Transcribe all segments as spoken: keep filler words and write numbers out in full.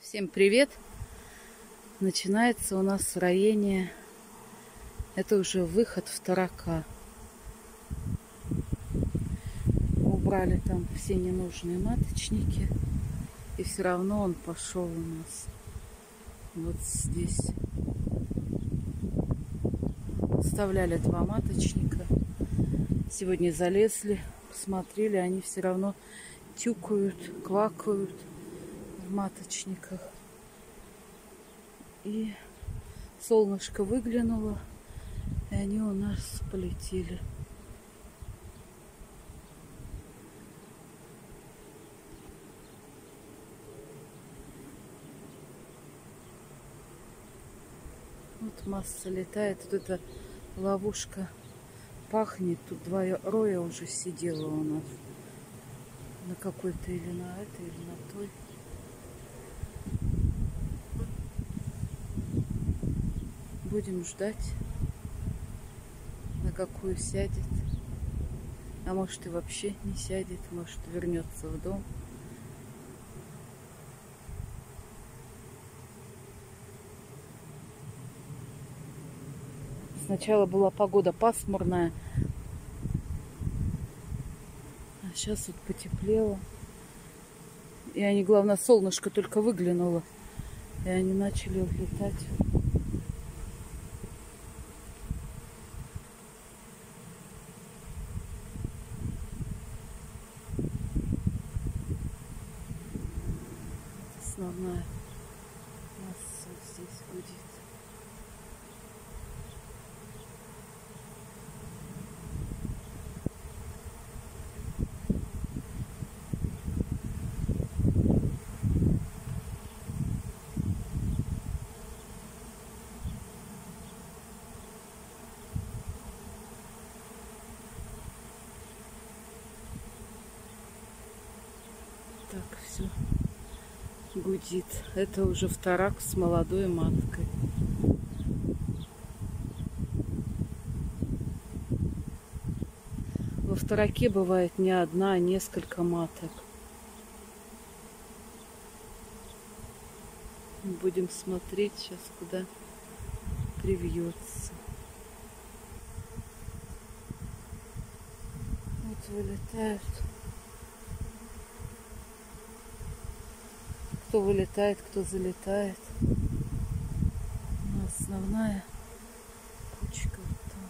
Всем привет! Начинается у нас роение. Это уже выход в тарака. Убрали там все ненужные маточники. И все равно он пошел у нас. Вот здесь. Оставляли два маточника. Сегодня залезли, посмотрели. Они все равно тюкают, квакают в маточниках. И солнышко выглянуло, и они у нас полетели. Вот масса летает. Вот эта ловушка пахнет. Тут два роя уже сидело у нас. На какой-то или на этой, или на той. Будем ждать, на какую сядет. А может и вообще не сядет, может вернется в дом. Сначала была погода пасмурная, а сейчас вот потеплело. И они, главное, солнышко только выглянуло, и они начали улетать. Основная масса здесь гудит. Так, все гудит. Это уже вторак с молодой маткой. Во втораке бывает не одна, а несколько маток. Будем смотреть сейчас, куда привьется. Вот вылетают. Кто вылетает, кто залетает. Но основная кучка вот там.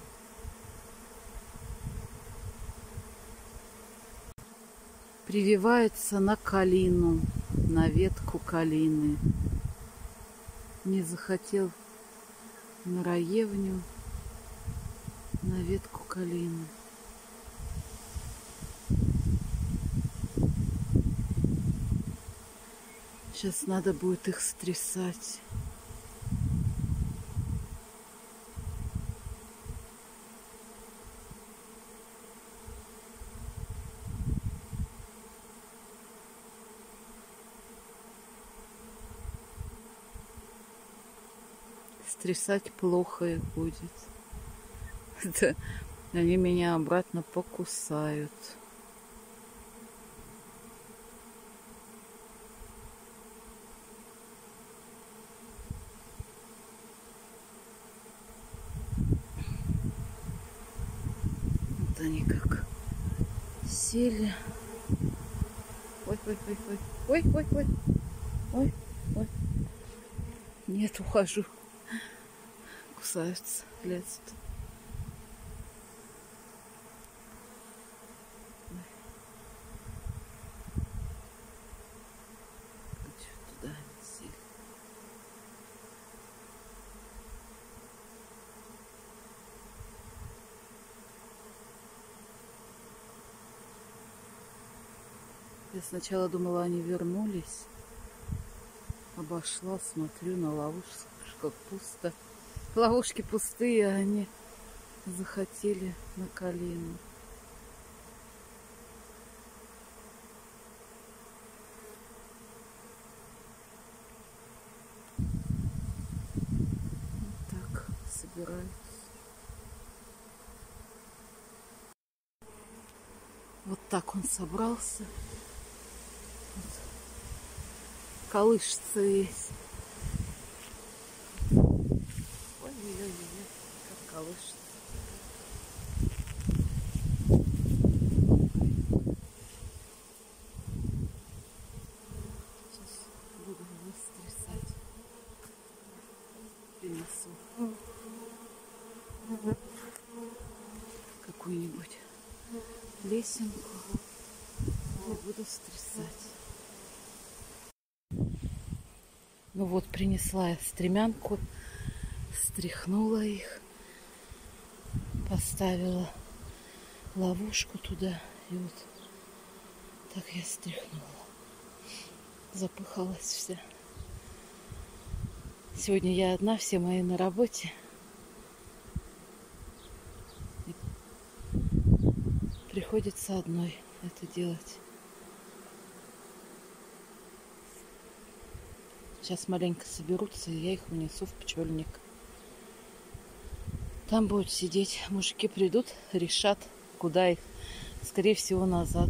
Прививается на калину, на ветку калины. Не захотел на раевню, на ветку калины. Сейчас надо будет их стрясать. Стрясать плохо их будет. Это они меня обратно покусают. Вот они как сели. Ой, ой, ой, ой, ой, ой, ой, ой, ой. Нет, ухожу. Кусаются, лезут. Туда они сели. Я сначала думала, они вернулись. Обошла, смотрю на ловушку, как пусто. Ловушки пустые, а они захотели на калину. Вот так собираются. Вот так он собрался. Вот колышется весь. Ой-ой-ой, как колышется. Сейчас буду его стрясать. Принесу какую-нибудь лесенку и буду стрясать. Ну вот, принесла я стремянку, стряхнула их, поставила ловушку туда, и вот так я стряхнула. Запыхалась вся. Сегодня я одна, все мои на работе. И приходится одной это делать. Сейчас маленько соберутся, и я их унесу в пчельник. Там будут сидеть. Мужики придут, решат, куда их. Скорее всего, назад.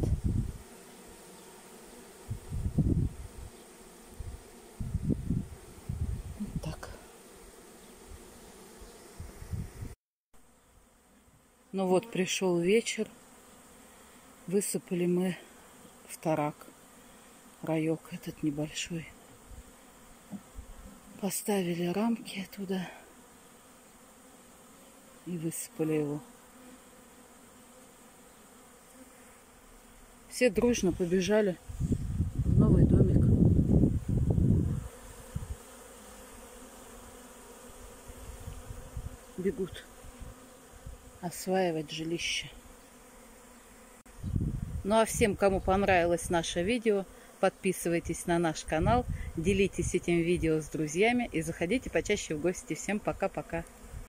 Вот так. Ну вот, пришел вечер. Высыпали мы в тарак. Раек этот небольшой. Поставили рамки туда и высыпали его. Все дружно побежали в новый домик. Бегут осваивать жилище. Ну а всем, кому понравилось наше видео, подписывайтесь на наш канал, делитесь этим видео с друзьями и заходите почаще в гости. Всем пока-пока.